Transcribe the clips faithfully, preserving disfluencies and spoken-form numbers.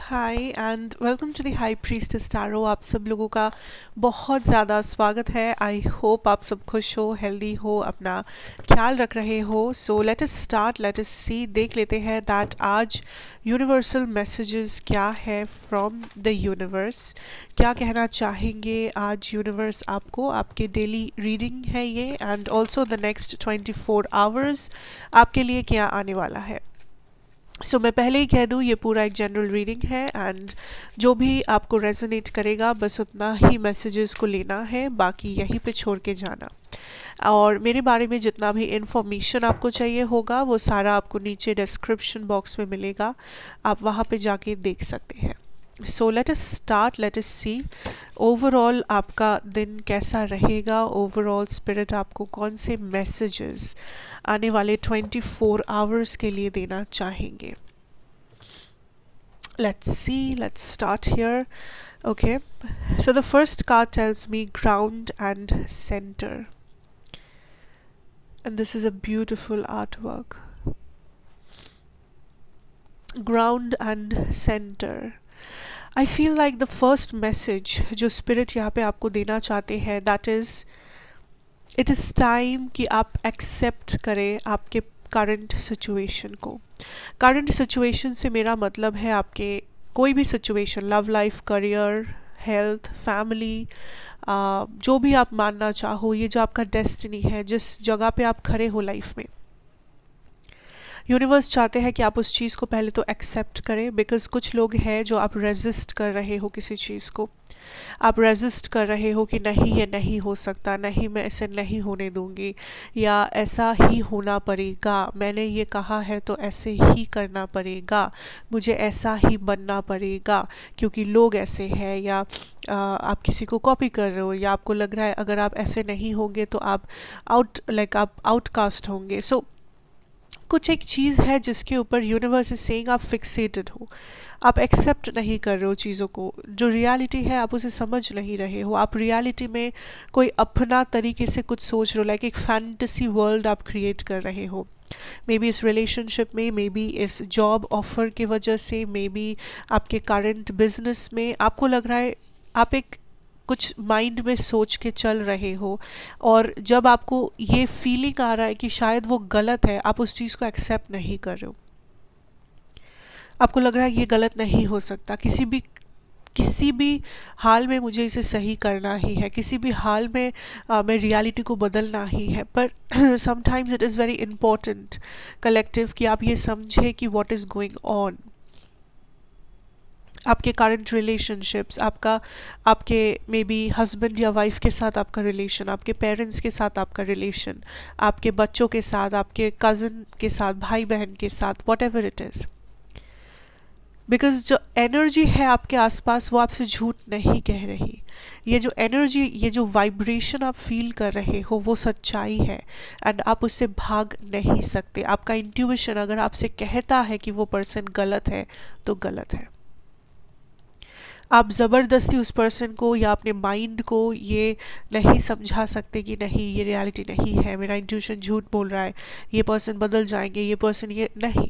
Hi and welcome to the high priestess tarot. आप सब लोगों का बहुत ज़्यादा स्वागत है। आई होप आप सब खुश हो, हेल्दी हो, अपना ख्याल रख रहे हो। So let us start, let us see, देख लेते हैं दैट आज यूनिवर्सल मैसेजेस क्या है फ्रॉम द यूनिवर्स। क्या कहना चाहेंगे आज यूनिवर्स आपको? आपके डेली रीडिंग है ये, and also the next twenty four hours आपके लिए क्या आने वाला है। सो so, मैं पहले ही कह दूँ, ये पूरा एक जनरल रीडिंग है एंड जो भी आपको रेजोनेट करेगा बस उतना ही मैसेजेस को लेना है, बाकी यहीं पे छोड़ के जाना। और मेरे बारे में जितना भी इंफॉर्मेशन आपको चाहिए होगा वो सारा आपको नीचे डिस्क्रिप्शन बॉक्स में मिलेगा, आप वहाँ पे जाके देख सकते हैं। So let us start, let us see overall आपका दिन कैसा रहेगा। ओवरऑल स्पिरिट आपको कौन से मैसेजेस आने वाले ट्वेंटी फोर आवर्स के लिए देना चाहेंगे। Let's see, let's start here. Okay, so the first card tells me ground and center, and this is a beautiful artwork. Ground and center. I feel like the first message जो spirit यहाँ पे आपको देना चाहते हैं, that is it is time कि आप accept करें आपके करंट सिचुएशन को। करंट सिचुएशन से मेरा मतलब है आपके कोई भी situation, love life, career, health, family, जो भी आप मानना चाहो, ये जो आपका डेस्टिनी है, जिस जगह पे आप खड़े हो लाइफ में, यूनिवर्स चाहते हैं कि आप उस चीज़ को पहले तो एक्सेप्ट करें। बिकॉज कुछ लोग हैं जो आप रेजिस्ट कर रहे हो किसी चीज़ को, आप रेजिस्ट कर रहे हो कि नहीं ये नहीं हो सकता, नहीं मैं ऐसे नहीं होने दूंगी, या ऐसा ही होना पड़ेगा, मैंने ये कहा है तो ऐसे ही करना पड़ेगा, मुझे ऐसा ही बनना पड़ेगा क्योंकि लोग ऐसे हैं, या आ, आप किसी को कॉपी कर रहे हो, या आपको लग रहा है अगर आप ऐसे नहीं होंगे तो आप आउट लाइक आप आउटकास्ट होंगे। सो so, कुछ एक चीज़ है जिसके ऊपर यूनिवर्स इज सेइंग आप फिक्सेटेड हो, आप एक्सेप्ट नहीं कर रहे हो चीज़ों को, जो रियलिटी है आप उसे समझ नहीं रहे हो, आप रियलिटी में कोई अपना तरीके से कुछ सोच रहे हो, लाइक एक फैंटेसी वर्ल्ड आप क्रिएट कर रहे हो। मे बी इस रिलेशनशिप में, मे बी इस जॉब ऑफर की वजह से, मे बी आपके करंट बिजनेस में आपको लग रहा है आप एक कुछ माइंड में सोच के चल रहे हो, और जब आपको ये फीलिंग आ रहा है कि शायद वो गलत है, आप उस चीज़ को एक्सेप्ट नहीं कर रहे हो। आपको लग रहा है ये गलत नहीं हो सकता, किसी भी किसी भी हाल में मुझे इसे सही करना ही है, किसी भी हाल में आ, मैं रियलिटी को बदलना ही है। पर sometimes it is very important collective कि आप ये समझे कि व्हाट इज़ गोइंग ऑन। आपके करंट रिलेशनशिप्स, आपका आपके मे बी हस्बैंड या वाइफ के साथ आपका रिलेशन, आपके पेरेंट्स के साथ आपका रिलेशन, आपके बच्चों के साथ, आपके कज़न के साथ, भाई बहन के साथ, whatever it is. Because जो एनर्जी है आपके आसपास वो आपसे झूठ नहीं कह रही। ये जो एनर्जी, ये जो वाइब्रेशन आप फील कर रहे हो वो सच्चाई है, एंड आप उससे भाग नहीं सकते। आपका इंट्यूशन अगर आपसे कहता है कि वो पर्सन गलत है तो गलत है। आप ज़बरदस्ती उस पर्सन को या अपने माइंड को ये नहीं समझा सकते कि नहीं ये रियलिटी नहीं है, मेरा इंट्यूशन झूठ बोल रहा है, ये पर्सन बदल जाएंगे, ये पर्सन ये नहीं।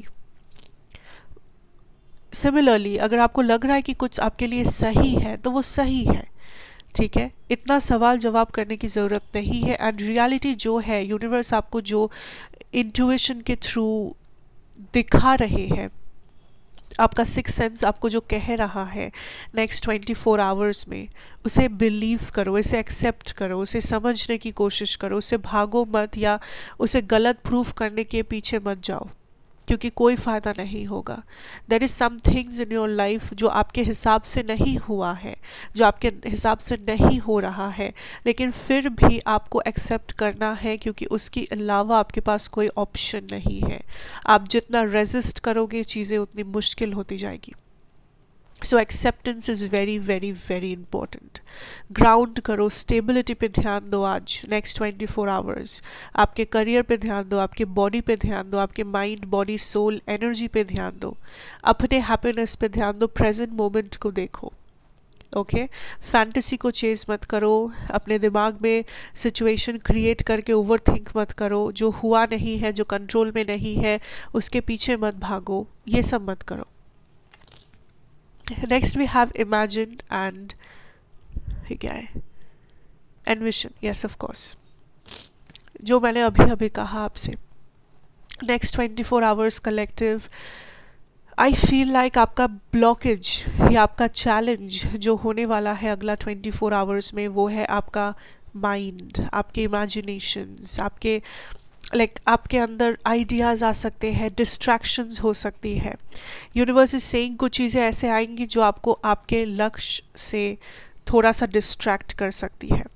सिमिलरली अगर आपको लग रहा है कि कुछ आपके लिए सही है तो वो सही है, ठीक है, इतना सवाल जवाब करने की ज़रूरत नहीं है। एंड रियलिटी जो है, यूनिवर्स आपको जो इंट्यूशन के थ्रू दिखा रहे हैं, आपका सिक्स सेंस आपको जो कह रहा है नेक्स्ट ट्वेंटी फोर आवर्स में, उसे बिलीव करो, इसे एक्सेप्ट करो, उसे समझने की कोशिश करो, उसे भागो मत या उसे गलत प्रूफ करने के पीछे मत जाओ, क्योंकि कोई फ़ायदा नहीं होगा। There is some things in your life जो आपके हिसाब से नहीं हुआ है, जो आपके हिसाब से नहीं हो रहा है, लेकिन फिर भी आपको एक्सेप्ट करना है क्योंकि उसके अलावा आपके पास कोई ऑप्शन नहीं है। आप जितना रेजिस्ट करोगे चीज़ें उतनी मुश्किल होती जाएगी। So acceptance is very very very important. Ground करो, स्टेबिलिटी पे ध्यान दो आज नेक्स्ट ट्वेंटी फोर आवर्स। आपके करियर पे ध्यान दो, आपके बॉडी पे ध्यान दो, आपके माइंड, बॉडी, सोल, एनर्जी पे ध्यान दो, अपने हैप्पीनेस पे ध्यान दो, प्रेजेंट मोमेंट को देखो। Okay okay? फैंटेसी को चेज मत करो, अपने दिमाग में सिचुएशन क्रिएट करके ओवर थिंक मत करो, जो हुआ नहीं है, जो कंट्रोल में नहीं है उसके पीछे मत भागो, ये सब मत करो। Next we have imagine and क्या है, एनविशन, यस ऑफ कोर्स, जो मैंने अभी अभी कहा आपसे। Next twenty four hours collective, I feel like आपका ब्लॉकेज या आपका चैलेंज जो होने वाला है अगला ट्वेंटी फोर आवर्स में, वो है आपका माइंड, आपके इमेजिनेशंस, आपके लाइक like, आपके अंदर आइडियाज़ आ सकते हैं, डिस्ट्रैक्शंस हो सकती है। यूनिवर्स इज सेइंग कुछ चीज़ें ऐसे आएंगी जो आपको आपके लक्ष्य से थोड़ा सा डिस्ट्रैक्ट कर सकती है।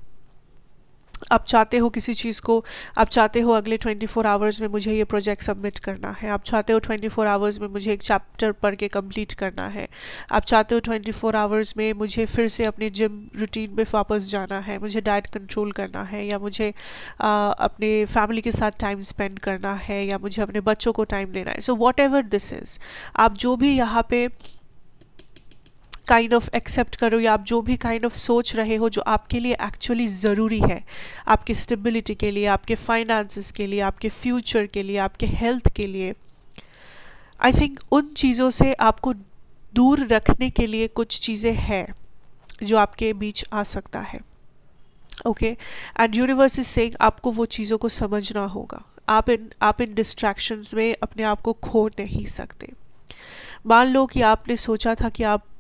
आप चाहते हो किसी चीज़ को, आप चाहते हो अगले ट्वेंटी फोर आवर्स में मुझे ये प्रोजेक्ट सबमिट करना है, आप चाहते हो ट्वेंटी फोर आवर्स में मुझे एक चैप्टर पढ़ के कंप्लीट करना है, आप चाहते हो ट्वेंटी फोर आवर्स में मुझे फिर से अपने जिम रूटीन में वापस जाना है, मुझे डाइट कंट्रोल करना है, या मुझे आ, अपने फैमिली के साथ टाइम स्पेंड करना है, या मुझे अपने बच्चों को टाइम देना है। So whatever this is, आप जो भी यहाँ पे काइंड ऑफ एक्सेप्ट करो, या आप जो भी काइंड ऑफ सोच रहे हो जो आपके लिए एक्चुअली ज़रूरी है, आपकी स्टेबिलिटी के लिए, आपके फाइनेंसेस के लिए, आपके फ्यूचर के लिए, आपके हेल्थ के लिए, आई थिंक उन चीज़ों से आपको दूर रखने के लिए कुछ चीज़ें हैं जो आपके बीच आ सकता है। Okay, and universe is saying आपको वो चीज़ों को समझना होगा। आप इन आप इन डिस्ट्रैक्शंस में अपने आप को खो नहीं सकते। मान लो कि आपने सोचा था कि आप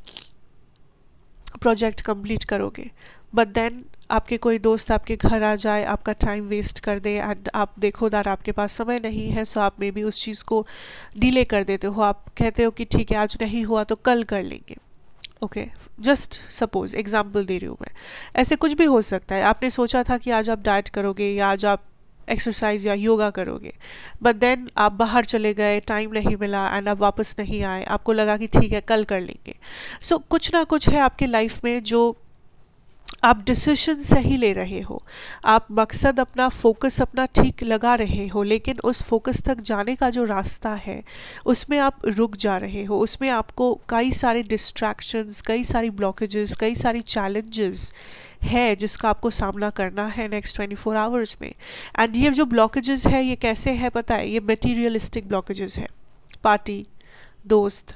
प्रोजेक्ट कंप्लीट करोगे, बट देन आपके कोई दोस्त आपके घर आ जाए, आपका टाइम वेस्ट कर दे, एंड आप देखो दैट आपके पास समय नहीं है, सो आप मे बी उस चीज़ को डिले कर देते हो। आप कहते हो कि ठीक है आज नहीं हुआ तो कल कर लेंगे। ओके, जस्ट सपोज एग्जाम्पल दे रही हूँ मैं, ऐसे कुछ भी हो सकता है। आपने सोचा था कि आज आप डाइट करोगे या आज आप एक्सरसाइज या योगा करोगे, बट देन आप बाहर चले गए, टाइम नहीं मिला, एंड आप वापस नहीं आए, आपको लगा कि ठीक है कल कर लेंगे। सो so, कुछ ना कुछ है आपके लाइफ में जो आप डिसीजन सही ले रहे हो, आप मकसद अपना, फोकस अपना ठीक लगा रहे हो, लेकिन उस फोकस तक जाने का जो रास्ता है उसमें आप रुक जा रहे हो, उसमें आपको कई सारे डिस्ट्रैक्शंस, कई सारी ब्लॉकेजेस, कई सारी चैलेंजेस है जिसका आपको सामना करना है नेक्स्ट ट्वेंटी फोर आवर्स में। एंड ये जो ब्लॉकेजेस है ये कैसे है पता है, ये मटेरियलिस्टिक ब्लॉकेजेस है, पार्टी, दोस्त,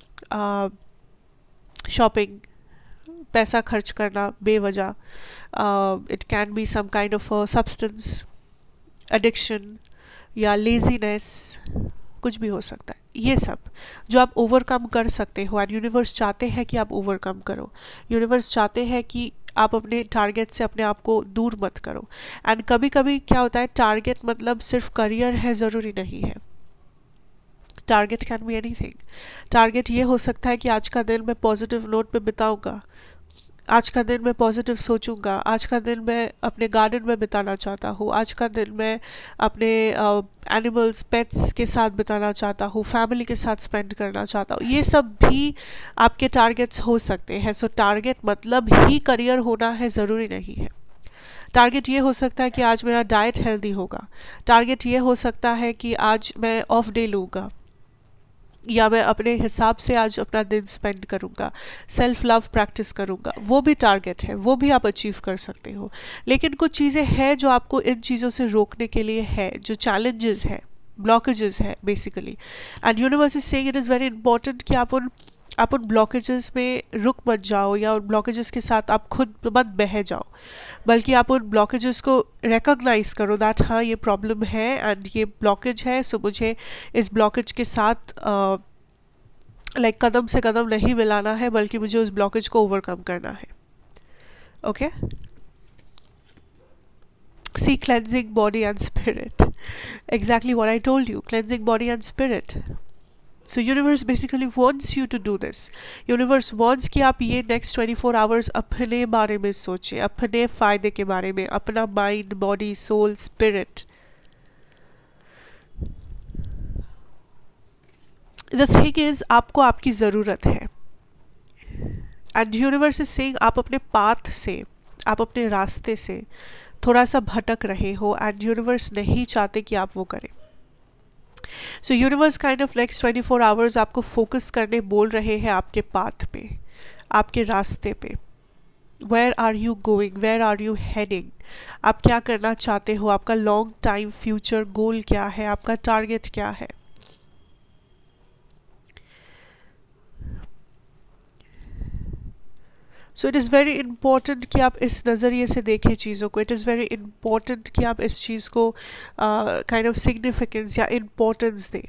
शॉपिंग, पैसा खर्च करना बेवजह, it can be some kind of substance addiction या लेजीनेस, कुछ भी हो सकता है। ये सब जो आप ओवरकम कर सकते हो, एंड यूनिवर्स चाहते हैं कि आप ओवरकम करो। यूनिवर्स चाहते हैं कि आप अपने टारगेट से अपने आप को दूर मत करो। एंड कभी कभी क्या होता है, टारगेट मतलब सिर्फ करियर है ज़रूरी नहीं है। Target can be anything. Target ये हो सकता है कि आज का दिन मैं पॉजिटिव नोट पे बिताऊंगा, आज का दिन मैं पॉजिटिव सोचूंगा, आज का दिन मैं अपने गार्डन में बिताना चाहता हूँ, आज का दिन मैं अपने एनिमल्स, uh, पेट्स के साथ बिताना चाहता हूँ, फैमिली के साथ स्पेंड करना चाहता हूँ। ये सब भी आपके टारगेट्स हो सकते हैं। सो टारगेट मतलब ही करियर होना है ज़रूरी नहीं है। टारगेट ये हो सकता है कि आज मेरा डाइट हेल्दी होगा, टारगेट ये हो सकता है कि आज मैं ऑफ डे लूँगा, या मैं अपने हिसाब से आज अपना दिन स्पेंड करूँगा, सेल्फ लव प्रैक्टिस करूँगा, वो भी टारगेट है, वो भी आप अचीव कर सकते हो। लेकिन कुछ चीज़ें हैं जो आपको इन चीज़ों से रोकने के लिए है, जो चैलेंजेस है, ब्लॉकेजेस है basically. And universe is saying it is very important कि आप उन आप उन ब्लॉकेजेस में रुक मत जाओ, या उन ब्लॉकेजेस के साथ आप खुद मत बह जाओ, बल्कि आप उन ब्लॉकेजेस को रिकॉग्नाइज करो दैट हाँ ये प्रॉब्लम है एंड ये ब्लॉकेज है, सो मुझे इस ब्लॉकेज के साथ लाइक uh, like, कदम से कदम नहीं मिलाना है, बल्कि मुझे उस ब्लॉकेज को ओवरकम करना है। Okay, see cleansing body and spirit, exactly what I told you, cleansing body and spirit. So universe basically wants you to do this. Universe wants कि आप ये नेक्स्ट ट्वेंटी फोर आवर्स अपने बारे में सोचें, अपने फ़ायदे के बारे में, अपना mind, body, soul, spirit. The thing is आपको आपकी ज़रूरत है, एंड यूनिवर्स इज सेइंग आप अपने पाथ से, आप अपने रास्ते से थोड़ा सा भटक रहे हो, एंड यूनिवर्स नहीं चाहते कि आप वो करें। So universe kind of next twenty four hours आपको फोकस करने बोल रहे हैं आपके पाथ पे, आपके रास्ते पे। Where are you going, where are you heading, आप क्या करना चाहते हो, आपका लॉन्ग टाइम फ्यूचर गोल क्या है, आपका टारगेट क्या है। So it is very important कि आप इस नज़रिए से देखें चीज़ों को. इट इज़ वेरी इम्पॉर्टेंट कि आप इस चीज़ को काइंड ऑफ सिग्निफिकेंस या इम्पोर्टेंस दें.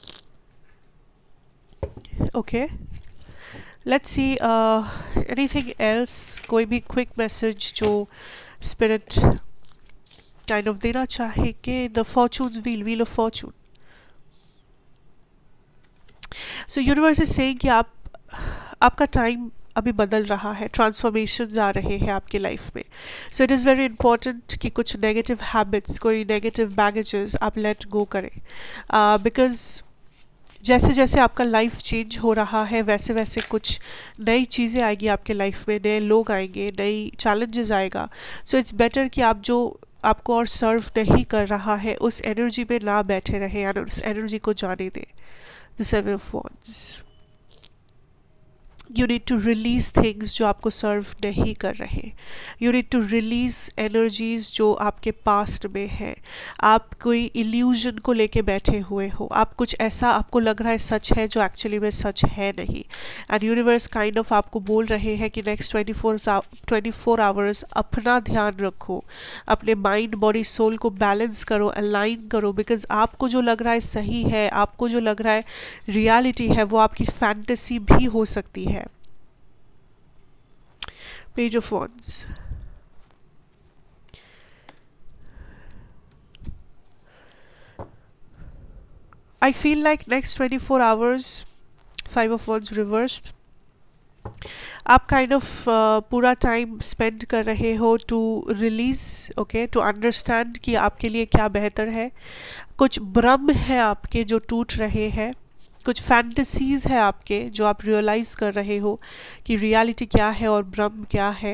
Okay, let's see anything else. कोई भी क्विक मैसेज जो स्पिरिट काइंड ऑफ देना चाहे कि the fortune's wheel, wheel of fortune. So universe is saying कि आप आपका टाइम अभी बदल रहा है, ट्रांसफॉर्मेशंस आ रहे हैं आपके लाइफ में. So it is very important कि कुछ नेगेटिव हैबिट्स, कोई नेगेटिव बैगेजेस आप लेट गो करें. बिकॉज uh, जैसे जैसे आपका लाइफ चेंज हो रहा है वैसे वैसे कुछ नई चीज़ें आएगी आपके लाइफ में, नए लोग आएंगे, नई चैलेंजेस आएगा. सो इट्स बेटर कि आप जो आपको और सर्व नहीं कर रहा है उस एनर्जी में ना बैठे रहें या उस एनर्जी को जाने दें. The seven of wands. You need to release things जो आपको सर्व नहीं कर रहे. You need to release energies जो आपके पास्ट में है. आप कोई इल्यूजन को लेके बैठे हुए हो, आप कुछ ऐसा आपको लग रहा है सच है जो एक्चुअली में सच है नहीं. एंड यूनिवर्स काइंड ऑफ आपको बोल रहे हैं कि next twenty four twenty four hours अपना ध्यान रखो, अपने माइंड बॉडी सोल को बैलेंस करो, अलाइन करो. बिकॉज आपको जो लग रहा है सही है, आपको जो लग रहा है रियलिटी है, वो आपकी फैंटेसी भी हो सकती है. Page of Wands. I feel like next twenty-four hours, Five of Wands reversed. आप काइंड ऑफ पूरा टाइम स्पेंड कर रहे हो to release, okay, to understand कि आपके लिए क्या बेहतर है. कुछ भ्रम है आपके जो टूट रहे हैं, कुछ फैंटेसीज है आपके जो आप रियलाइज कर रहे हो कि रियलिटी क्या है और भ्रम क्या है.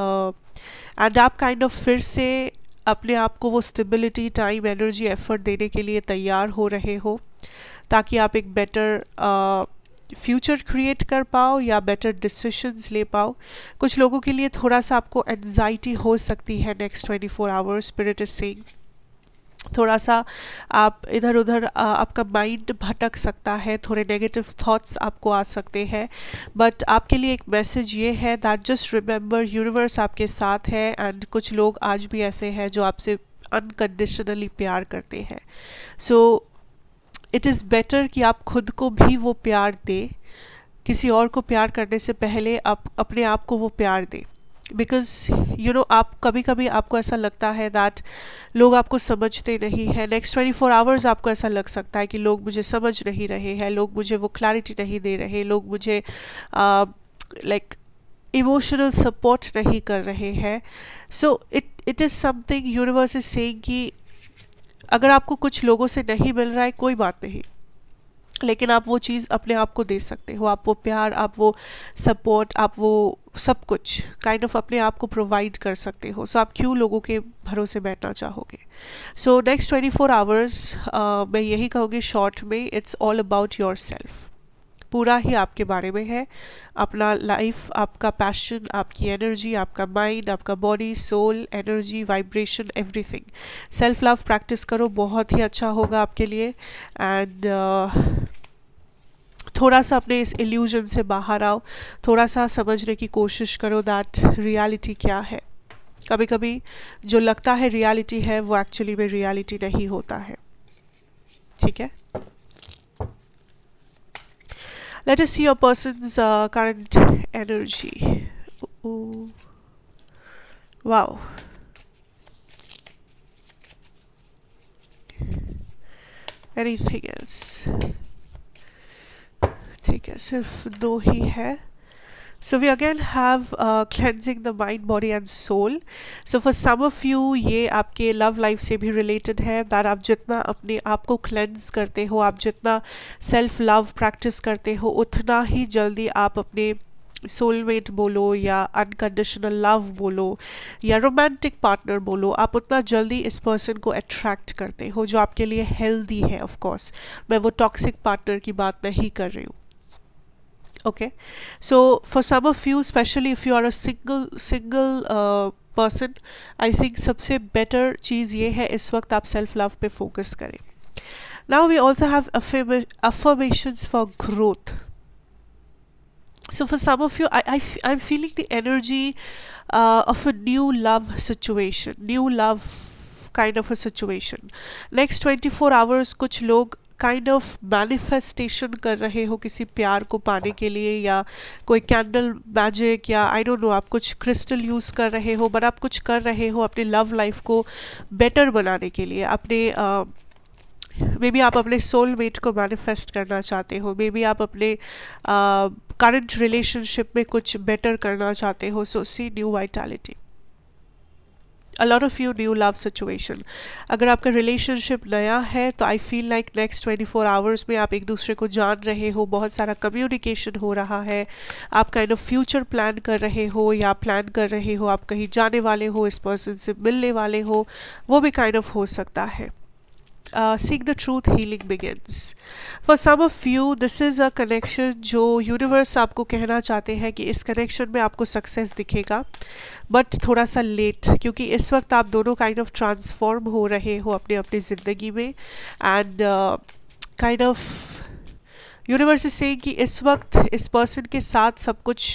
एंड uh, आप काइंड ऑफ फिर से अपने आप को वो स्टेबिलिटी, टाइम, एनर्जी, एफर्ट देने के लिए तैयार हो रहे हो ताकि आप एक बेटर फ्यूचर क्रिएट कर पाओ या बेटर डिसीशंस ले पाओ. कुछ लोगों के लिए थोड़ा सा आपको एंजाइटी हो सकती है next twenty four hours. Spirit is saying थोड़ा सा आप इधर उधर आपका माइंड भटक सकता है, थोड़े नेगेटिव थॉट्स आपको आ सकते हैं. बट आपके लिए एक मैसेज ये है दैट जस्ट रिमेंबर यूनिवर्स आपके साथ है. एंड कुछ लोग आज भी ऐसे हैं जो आपसे अनकंडीशनली प्यार करते हैं. सो इट इज़ बेटर कि आप खुद को भी वो प्यार दें. किसी और को प्यार करने से पहले आप अपने आप को वो प्यार दें. बिकॉज यू नो आप कभी कभी आपको ऐसा लगता है दैट लोग आपको समझते नहीं हैं. नेक्स्ट ट्वेंटी फोर आवर्स आपको ऐसा लग सकता है कि लोग मुझे समझ नहीं रहे हैं, लोग मुझे वो क्लैरिटी नहीं दे रहे, लोग मुझे लाइक इमोशनल सपोर्ट नहीं कर रहे हैं. So it it is something universe is saying कि अगर आपको कुछ लोगों से नहीं मिल रहा है कोई बात नहीं, लेकिन आप वो चीज़ अपने आप को दे सकते हो. आप वो प्यार, आप वो सपोर्ट, आप वो सब कुछ काइंड ऑफ अपने आप को प्रोवाइड कर सकते हो. सो so, आप क्यों लोगों के भरोसे बैठना चाहोगे. So next twenty four hours मैं यही कहूँगी शॉर्ट में, it's all about yourself. पूरा ही आपके बारे में है. अपना लाइफ, आपका पैशन, आपकी एनर्जी, आपका माइंड, आपका body, soul, energy, vibration, everything. Self love practice करो, बहुत ही अच्छा होगा आपके लिए. एंड uh, थोड़ा सा अपने इस इल्यूजन से बाहर आओ, थोड़ा सा समझने की कोशिश करो दैट रियलिटी क्या है. कभी कभी जो लगता है रियलिटी है वो एक्चुअली में रियलिटी नहीं होता है. ठीक है. Let us see your person's uh, current energy. Ooh. Wow. Anything else? ठीक है, सिर्फ दो ही है. So we again have uh, cleansing the mind, body and soul. So for some of you ये आपके love life से भी related है. that आप जितना अपने आप को cleanse करते हो, आप जितना self love practice करते हो, उतना ही जल्दी आप अपने सोलमेट बोलो या अनकंडीशनल लव बोलो या रोमांटिक पार्टनर बोलो, आप उतना जल्दी इस पर्सन को अट्रैक्ट करते हो जो आपके लिए हेल्दी है. ऑफ कोर्स मैं वो टॉक्सिक पार्टनर की बात नहीं कर रही हूँ. okay, so for some of you, especially if you are a single single uh, person, I think सबसे better चीज़ ये है इस वक्त आप self love पे focus करें. Now we also have affirmations for growth. So for some of you, I, I f- I'm feeling the energy uh, of a new love situation, new love kind of a situation. Next twenty-four hours कुछ लोग kind of manifestation कर रहे हो किसी प्यार को पाने के लिए, या कोई कैंडल मैजिक, या आई डोंट नो आप कुछ क्रिस्टल यूज़ कर रहे हो, बट आप कुछ कर रहे हो अपने लव लाइफ को बेटर बनाने के लिए, अपने मे बी आप अपने सोलमेट को मैनिफेस्ट करना चाहते हो, मे बी आप अपने करंट रिलेशनशिप में कुछ बेटर करना चाहते हो. So see new vitality, a lot of you new love situation. अगर आपका रिलेशनशिप नया है तो I feel like next twenty four hours में आप एक दूसरे को जान रहे हो, बहुत सारा कम्युनिकेशन हो रहा है, आप काइंड ऑफ फ्यूचर प्लान कर रहे हो, या प्लान कर रहे हो आप कहीं जाने वाले हो, इस पर्सन से मिलने वाले हो, वो भी काइंड ऑफ हो सकता है. Uh, seek the truth, healing begins. For some of you, this is a connection जो यूनिवर्स आपको कहना चाहते हैं कि इस कनेक्शन में आपको सक्सेस दिखेगा, बट थोड़ा सा लेट, क्योंकि इस वक्त आप दोनों काइंड ऑफ ट्रांसफॉर्म हो रहे हो अपने अपनी ज़िंदगी में. And kind of universe is saying कि इस वक्त इस पर्सन के साथ सब कुछ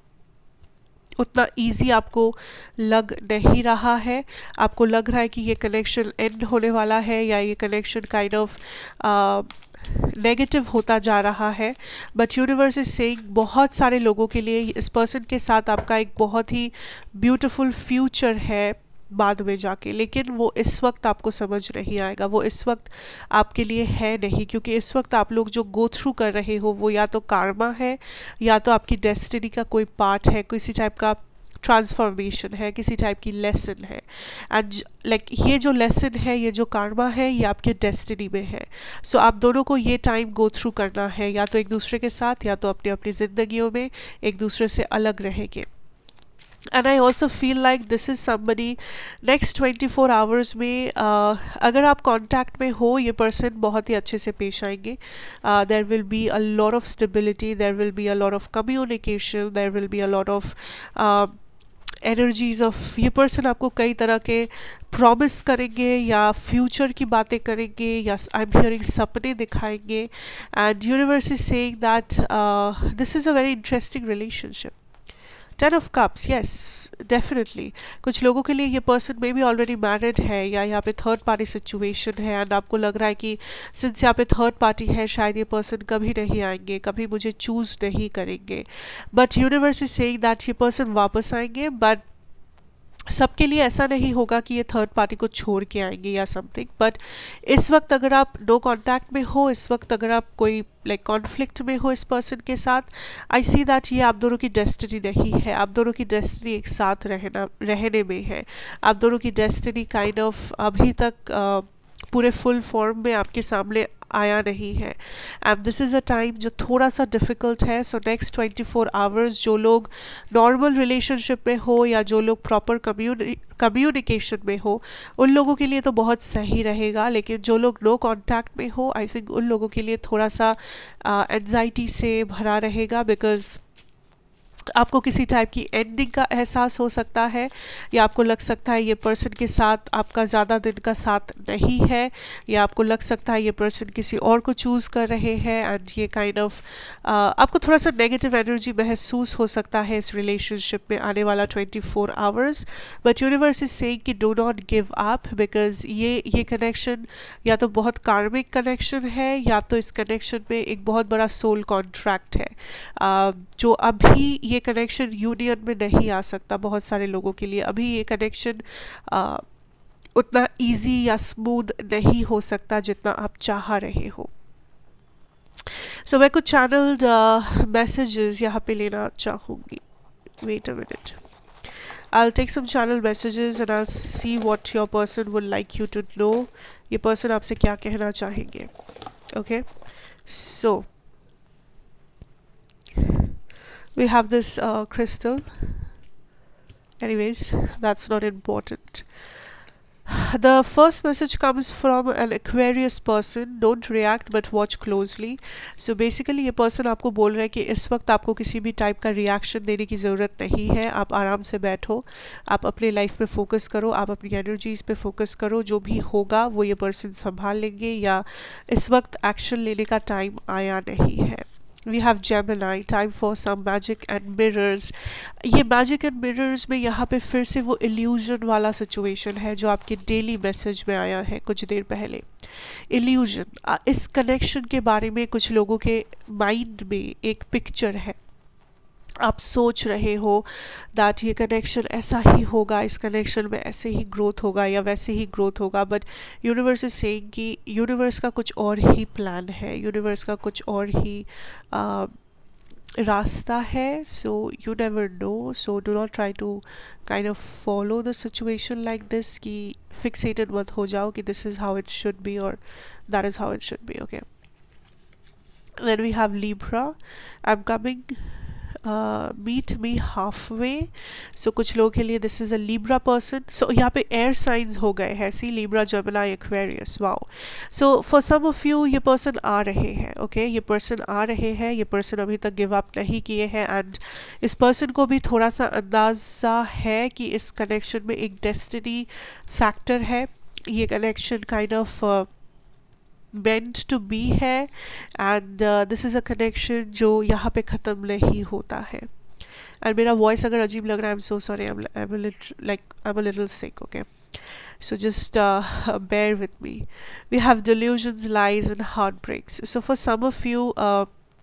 उतना इजी आपको लग नहीं रहा है. आपको लग रहा है कि ये कनेक्शन एंड होने वाला है, या ये कनेक्शन काइंड ऑफ नेगेटिव होता जा रहा है. बट यूनिवर्स इज सेइंग बहुत सारे लोगों के लिए इस पर्सन के साथ आपका एक बहुत ही ब्यूटीफुल फ्यूचर है बाद में जाके, लेकिन वो इस वक्त आपको समझ नहीं आएगा, वो इस वक्त आपके लिए है नहीं, क्योंकि इस वक्त आप लोग जो गो थ्रू कर रहे हो वो या तो कार्मा है, या तो आपकी डेस्टिनी का कोई पार्ट है, किसी टाइप का ट्रांसफॉर्मेशन है, किसी टाइप की लेसन है. एंड लाइक ये जो लेसन है, ये जो कार्मा है, ये आपके डेस्टिनी में है. सो so, आप दोनों को ये टाइम गो थ्रू करना है, या तो एक दूसरे के साथ, या तो अपनी अपनी ज़िंदगियों में एक दूसरे से अलग रहेंगे. And I also feel like this is somebody next twenty four hours में uh, अगर आप कॉन्टैक्ट में हो, ये पर्सन बहुत ही अच्छे से पेश आएंगे. There will be a lot of stability, there will be a lot of communication, there will be a lot of energies of. ये पर्सन आपको कई तरह के प्रॉमिस करेंगे, या फ्यूचर की बातें करेंगे, या आई एम हियरिंग सपने दिखाएंगे. And universe is saying that this is a very interesting relationship. Ten of cups, yes definitely कुछ लोगों के लिए ये पर्सन में भी ऑलरेडी मैरिड है, या यहाँ पे थर्ड पार्टी सिचुएशन है, एंड आपको लग रहा है कि सिंस यहाँ पे थर्ड पार्टी है, शायद ये पर्सन कभी नहीं आएंगे, कभी मुझे चूज़ नहीं करेंगे. But universe is saying that ये पर्सन वापस आएंगे, बट सबके लिए ऐसा नहीं होगा कि ये थर्ड पार्टी को छोड़ के आएंगे या समथिंग. बट इस वक्त अगर आप नो कांटेक्ट में हो, इस वक्त अगर आप कोई लाइक कॉन्फ्लिक्ट में हो इस पर्सन के साथ, आई सी दैट ये आप दोनों की डेस्टिनी नहीं है. आप दोनों की डेस्टिनी एक साथ रहना रहने में है. आप दोनों की डेस्टिनी काइंड ऑफ अभी तक uh, पूरे फुल फॉर्म में आपके सामने आया नहीं है. And this is a time जो थोड़ा सा डिफ़िकल्ट है. So next twenty four hours जो लोग नॉर्मल रिलेशनशिप में हो, या जो लोग प्रॉपर कम्युनि कम्युनिकेशन में हो, उन लोगों के लिए तो बहुत सही रहेगा. लेकिन जो लोग नो कांटेक्ट में हो, आई थिंक उन लोगों के लिए थोड़ा सा एंजाइटी uh, से भरा रहेगा, बिकॉज आपको किसी टाइप की एंडिंग का एहसास हो सकता है, या आपको लग सकता है ये पर्सन के साथ आपका ज़्यादा दिन का साथ नहीं है, या आपको लग सकता है ये पर्सन किसी और को चूज़ कर रहे हैं. एंड ये काइंड ऑफ आपको थोड़ा सा नेगेटिव एनर्जी महसूस हो सकता है इस रिलेशनशिप में आने वाला twenty four hours. But universe is saying कि do not give up, because ये ये कनेक्शन या तो बहुत कार्मिक कनेक्शन है, या तो इस कनेक्शन में एक बहुत बड़ा सोल कॉन्ट्रैक्ट है, uh, जो अभी ये कनेक्शन यूनियन में नहीं आ सकता. बहुत सारे लोगों के लिए अभी ये कनेक्शन उतना इजी या स्मूथ नहीं हो सकता जितना आप चाह रहे हो. सो so, मैं कुछ चैनल्ड मैसेजेस यहाँ पे लेना चाहूँगी. Wait a minute, I'll take some channel messages and I'll see what your person would like you to know. ये person आपसे क्या कहना चाहेंगे. Okay, so we have this uh, crystal. Anyways, that's not important. The first message comes from an Aquarius person. Don't react but watch closely. So basically ये person आपको बोल रहा है कि इस वक्त आपको किसी भी टाइप का रिएक्शन देने की ज़रूरत नहीं है. आप आराम से बैठो, आप अपने लाइफ पे फोकस करो, आप अपनी एनर्जीज पे फोकस करो. जो भी होगा वो ये पर्सन संभाल लेंगे, या इस वक्त एक्शन लेने का टाइम आया नहीं है. We have Gemini, time for some magic and mirrors. ये मैजिक एंड मिरर्स में यहाँ पे फिर से वो इल्यूजन वाला सिचुएशन है जो आपके डेली मैसेज में आया है कुछ देर पहले। इल्यूजन, इस कनेक्शन के बारे में कुछ लोगों के माइंड में एक पिक्चर है। आप सोच रहे हो दैट ये कनेक्शन ऐसा ही होगा, इस कनेक्शन में ऐसे ही ग्रोथ होगा या वैसे ही ग्रोथ होगा, बट यूनिवर्स इज सेइंग कि यूनिवर्स का कुछ और ही प्लान है, यूनिवर्स का कुछ और ही uh, रास्ता है। So you never know, so do not try to kind of follow the situation like this कि फिक्सेटेड मत हो जाओ कि this is how it should be और that is how it should be. Okay, then we have Libra, I am coming, meet me halfway. सो कुछ लोगों के लिए this is a Libra person. सो यहाँ पे एयर साइंस हो गए हैं, सी Libra, Gemini, Aquarius, wow. So for some of you ये पर्सन आ रहे हैं, ओके okay? ये पर्सन आ रहे हैं, ये पर्सन अभी तक गिव अप नहीं किए हैं एंड इस पर्सन को भी थोड़ा सा अंदाज़ा है कि इस कनेक्शन में एक डेस्टिनी फैक्टर है। ये connection kind of meant to be है and this is a connection जो यहाँ पे ख़त्म नहीं होता है। एंड मेरा वॉइस अगर अजीब लग रहा है, I am so sorry, I am like I am a little sick, okay, so just uh, bear with me. We have delusions, lies and heartbreaks. So for some of you uh,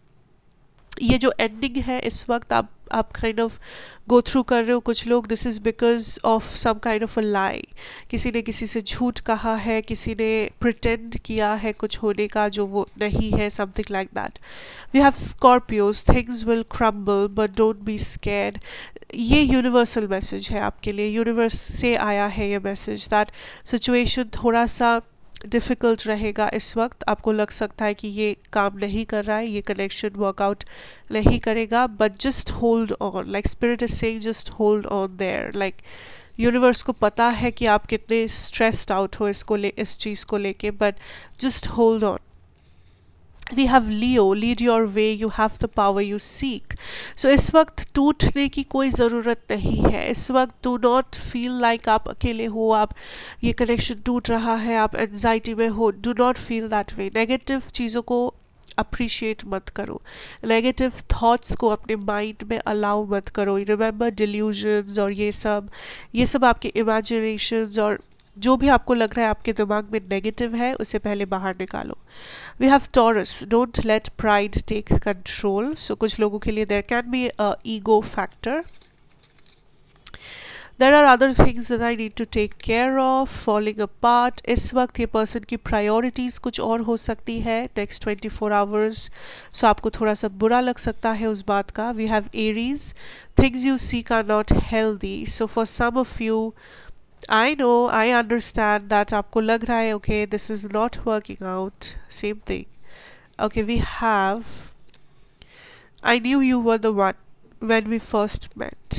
ये जो ending है इस वक्त आप आप kind of go through कर रहे हो, कुछ लोग, this is because of some kind of a lie. किसी ने किसी से झूठ कहा है, किसी ने प्रिटेंड किया है कुछ होने का जो वो नहीं है, something like that. We have Scorpios, things will crumble but don't be scared. ये यूनिवर्सल मैसेज है आपके लिए, यूनिवर्स से आया है ये मैसेज दैट सिचुएशन थोड़ा सा डिफ़िकल्ट रहेगा इस वक्त। आपको लग सकता है कि ये काम नहीं कर रहा है, ये कनेक्शन वर्कआउट नहीं करेगा, but just hold on, like spirit is saying just hold on there. Like universe को पता है कि आप कितने स्ट्रेस्ड आउट हो इसको ले इस चीज़ को लेके, but just hold on. We have Leo, lead your way, you have the power you seek. So इस वक्त टूटने की कोई ज़रूरत नहीं है। इस वक्त do not feel like आप अकेले हो, आप ये कनेक्शन टूट रहा है, आप एंजाइटी में हो, do not feel that way. Negative चीज़ों को अप्रिशिएट मत करो, नेगेटिव थॉट्स को अपने माइंड में अलाउ मत करो। रिमेंबर डिल्यूजन्स और ये सब ये सब आपके इमेजिनेशंस और जो भी आपको लग रहा है आपके दिमाग में नेगेटिव है उसे पहले बाहर निकालो। We have Taurus, don't let pride take control. So कुछ लोगों के लिए there can be a ego factor. There are other things that I need to take care of, falling apart. इस वक्त ये पर्सन की प्रायोरिटीज़ कुछ और हो सकती है next twenty four hours, so आपको थोड़ा सा बुरा लग सकता है उस बात का। We have Aries, things you seek are not healthy. So for some of you, I know, I understand that आपको लग रहा है okay this is not working out, same thing. Okay, we have, I knew you were the one when we first met.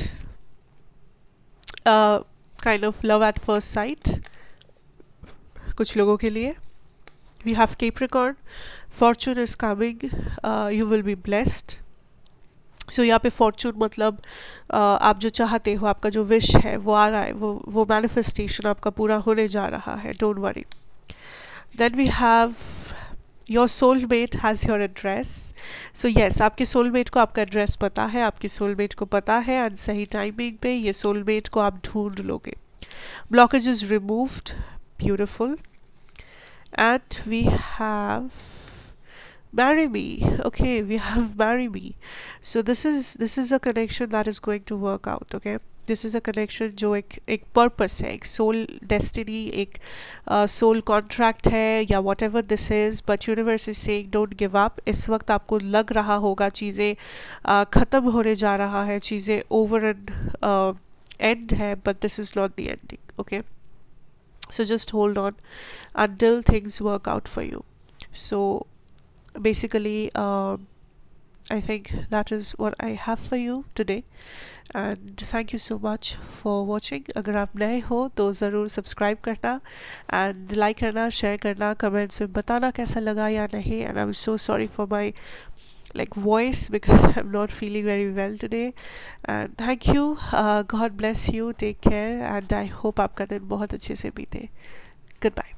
Uh, kind of love at first sight कुछ लोगों के लिए। We have Capricorn, fortune is coming, uh, you will be blessed. So so, यहाँ पे Fortune मतलब uh, आप जो चाहते हो, आपका जो विश है वो आ रहा है, वो वो मैनिफेस्टेशन आपका पूरा होने जा रहा है, don't worry. Then we have your soulmate has your address. So yes, आपके सोलमेट को आपका एड्रेस पता है, आपकी सोलमेट को पता है एंड सही टाइमिंग पे ये सोलमेट को आप ढूंढ लोगे। Blockage is removed, beautiful. And we have marry me. Okay, we have marry me. So this is this is a connection that is going to work out. Okay, this is a connection जो एक एक purpose है, एक soul destiny, एक uh, soul contract है या whatever this is, but universe is saying don't give up. इस वक्त आपको लग रहा होगा चीज़ें uh, ख़त्म होने जा रहा है, चीज़ें over and uh, end है, but this is not the ending. Okay, so just hold on until things work out for you. So basically uh, I think that is what I have for you today and thank you so much for watching. अगर आप नए हो तो ज़रूर subscribe करना and like करना, share करना, comments में बताना कैसा लगा या नहीं। And I am so sorry for my like voice because I'm not feeling very well today and thank you. uh, God bless you, take care and I hope आपका दिन बहुत अच्छे से बीते। Goodbye.